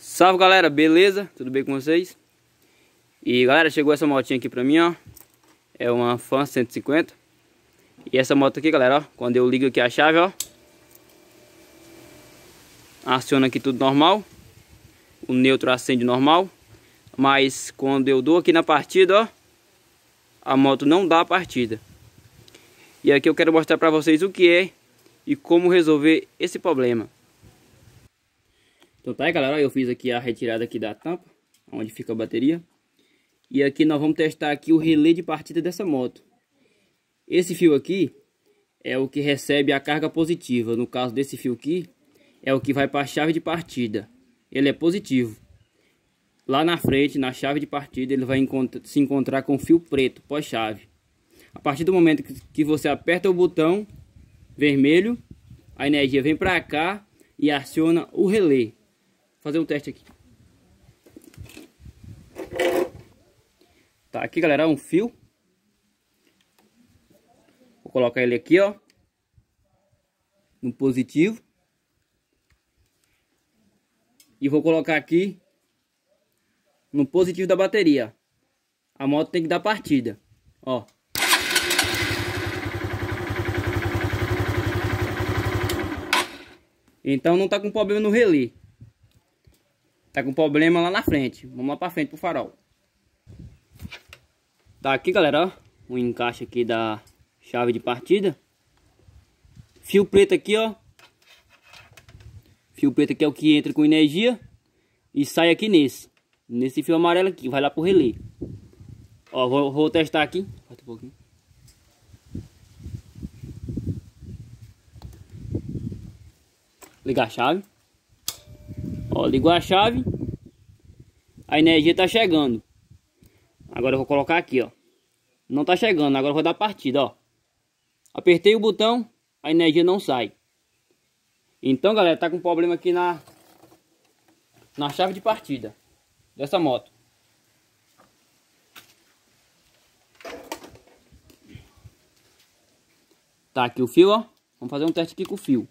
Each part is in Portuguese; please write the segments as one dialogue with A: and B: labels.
A: Salve galera, beleza? Tudo bem com vocês? E galera, chegou essa motinha aqui pra mim, ó. É uma Fan 150. E essa moto aqui, galera, ó, quando eu ligo aqui a chave, ó, aciona aqui tudo normal. O neutro acende normal. Mas quando eu dou aqui na partida, ó, a moto não dá a partida. E aqui eu quero mostrar pra vocês o que é e como resolver esse problema. Então tá aí, galera, eu fiz aqui a retirada aqui da tampa, onde fica a bateria. E aqui nós vamos testar aqui o relé de partida dessa moto. Esse fio aqui é o que recebe a carga positiva. No caso desse fio aqui, é o que vai para a chave de partida. Ele é positivo. Lá na frente, na chave de partida, ele vai se encontrar com o fio preto, pós-chave. A partir do momento que você aperta o botão vermelho, a energia vem para cá e aciona o relé. Vou fazer um teste aqui. Tá aqui, galera, um fio. Vou colocar ele aqui, ó, no positivo. E vou colocar aqui no positivo da bateria. A moto tem que dar partida, ó. Então não tá com problema no relé. Tá com problema lá na frente. Vamos lá pra frente pro farol. Tá aqui, galera, ó, o encaixe aqui da chave de partida. Fio preto aqui, ó. Fio preto aqui é o que entra com energia e sai aqui nesse fio amarelo aqui, vai lá pro relé. Ó, vou testar aqui. Falta um pouquinho. Ligar a chave. Ó, ligou a chave. A energia tá chegando. Agora eu vou colocar aqui, ó. Não tá chegando, agora eu vou dar partida, ó. Apertei o botão, a energia não sai. Então, galera, tá com problema aqui na chave de partida dessa moto. Tá aqui o fio, ó. Vamos fazer um teste aqui com o fio.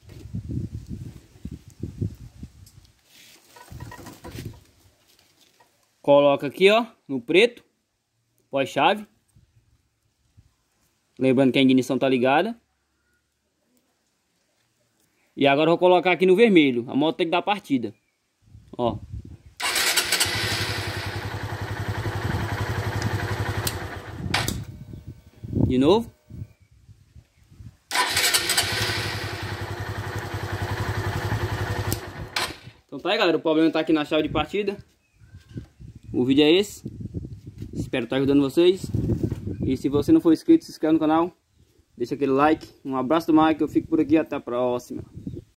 A: Coloca aqui, ó, no preto, pós-chave. Lembrando que a ignição tá ligada. E agora eu vou colocar aqui no vermelho. A moto tem que dar partida. Ó. De novo. Então tá aí, galera. O problema tá aqui na chave de partida. O vídeo é esse. Espero estar ajudando vocês. E se você não for inscrito, se inscreve no canal. Deixa aquele like. Um abraço do Mike. Eu fico por aqui. Até a próxima.